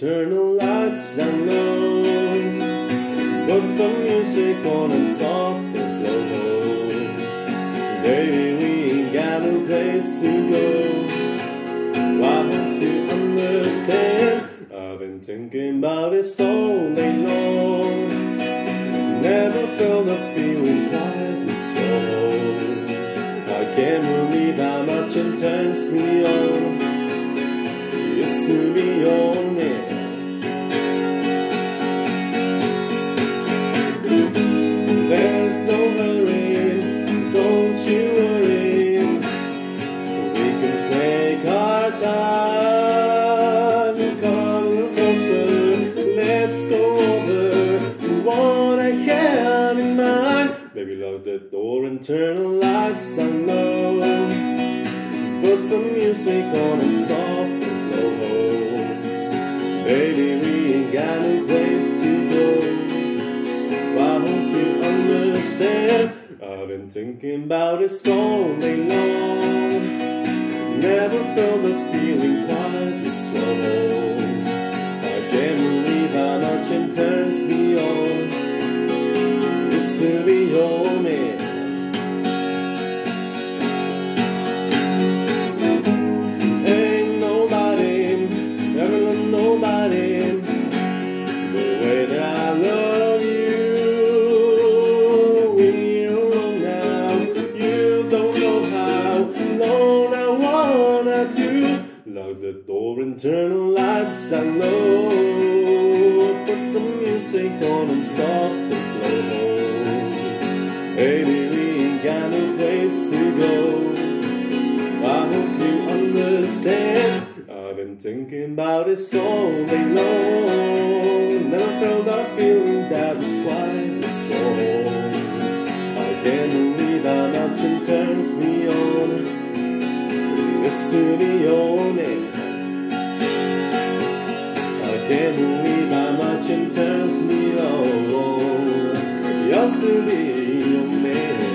turn the lights down low. Put some music on and soft and slow. Baby, we ain't got no place to go. I hope you understand. I've been thinking about this all day long. Never felt a feeling quite this strong. I can't believe how much it turns me on. Used to be your man. There's no hurry, don't you worry. We can take our time and come closer. Let's go over what I have in mind. Baby, lock the door and turn the lights on low. Put some music on and soft and slow. Baby, we ain't got no place to go. I hope you understand. I've been thinking about this all day long. Never felt a feeling quite this strong. I can't believe how much it turns me on. Used to be your man. Ain't nobody ever loved nobody the way that I love you. We're alone now. You don't know how alone I wanna do. Lock the door and turn the lights down low. Put some music on and soft and slow. Baby, we ain't got no place to go. I hope you understand. I've been thinking about this all day long. Never felt a feeling that was quite this strong. I can't believe how much it turns me on. Used to be your name. I can't believe how much it turns me on. Used to be your man.